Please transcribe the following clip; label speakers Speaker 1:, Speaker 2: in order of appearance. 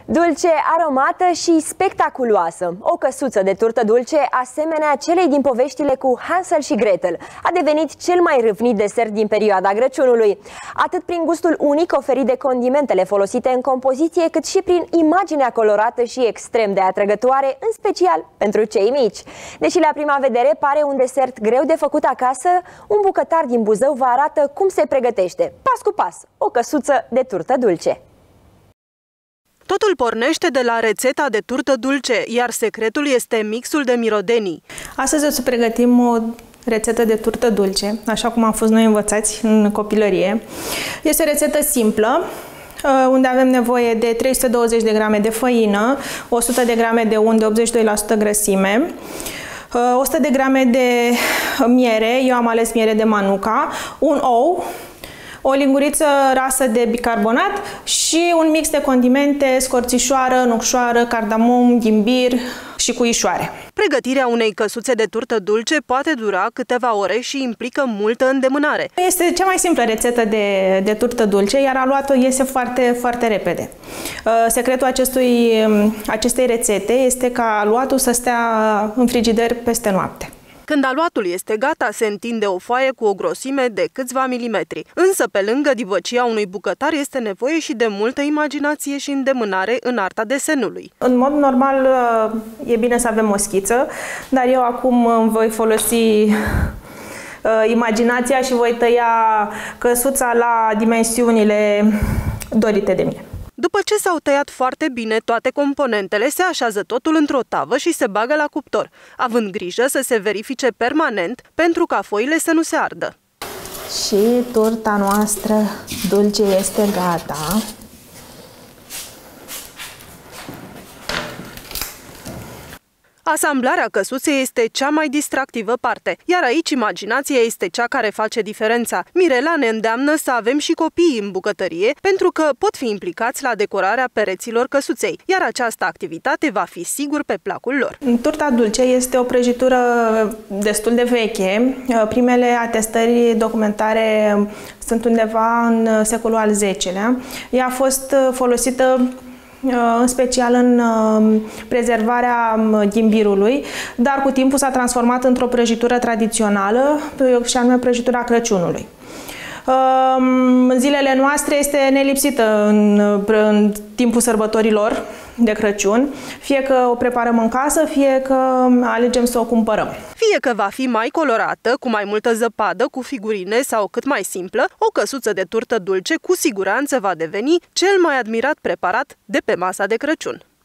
Speaker 1: Dulce, aromată și spectaculoasă. O căsuță de turtă dulce, asemenea celei din poveștile cu Hansel și Gretel, a devenit cel mai râvnit desert din perioada Crăciunului. Atât prin gustul unic oferit de condimentele folosite în compoziție, cât și prin imaginea colorată și extrem de atrăgătoare, în special pentru cei mici. Deși la prima vedere pare un desert greu de făcut acasă, un bucătar din Buzău vă arată cum se pregătește, pas cu pas, o căsuță de turtă dulce.
Speaker 2: Totul pornește de la rețeta de turtă dulce, iar secretul este mixul de mirodenii.
Speaker 3: Astăzi o să pregătim o rețetă de turtă dulce, așa cum am fost noi învățați în copilărie. Este o rețetă simplă, unde avem nevoie de 320 de grame de făină, 100 de grame de unt de 82% grăsime, 100 de grame de miere, eu am ales miere de Manuka, un ou, o linguriță rasă de bicarbonat și un mix de condimente, scorțișoară, nucșoară, cardamom, ghimbir și cuișoare.
Speaker 2: Pregătirea unei căsuțe de turtă dulce poate dura câteva ore și implică multă îndemânare.
Speaker 3: Este cea mai simplă rețetă de turtă dulce, iar aluatul iese foarte, foarte repede. Secretul acestei rețete este ca aluatul să stea în frigider peste noapte.
Speaker 2: Când aluatul este gata, se întinde o foaie cu o grosime de câțiva milimetri. Însă, pe lângă divăcia unui bucătar, este nevoie și de multă imaginație și îndemânare în arta desenului.
Speaker 3: În mod normal, e bine să avem o schiță, dar eu acum voi folosi imaginația și voi tăia căsuța la dimensiunile dorite de mine.
Speaker 2: După ce s-au tăiat foarte bine toate componentele, se așează totul într-o tavă și se bagă la cuptor, având grijă să se verifice permanent pentru ca foile să nu se ardă.
Speaker 3: Și turta noastră dulce este gata.
Speaker 2: Asamblarea căsuței este cea mai distractivă parte, iar aici imaginația este cea care face diferența. Mirela ne îndeamnă să avem și copii în bucătărie, pentru că pot fi implicați la decorarea pereților căsuței, iar această activitate va fi sigur pe placul lor.
Speaker 3: Turta dulce este o prăjitură destul de veche. Primele atestări documentare sunt undeva în secolul al X-lea. Ea a fost folosită în special în prezervarea ghimbirului, dar cu timpul s-a transformat într-o prăjitură tradițională, și anume prăjitura Crăciunului. În zilele noastre este nelipsită în timpul sărbătorilor de Crăciun, fie că o preparăm în casă, fie că alegem să o cumpărăm.
Speaker 2: Fie că va fi mai colorată, cu mai multă zăpadă, cu figurine sau cât mai simplă, o căsuță de turtă dulce cu siguranță va deveni cel mai admirat preparat de pe masa de Crăciun.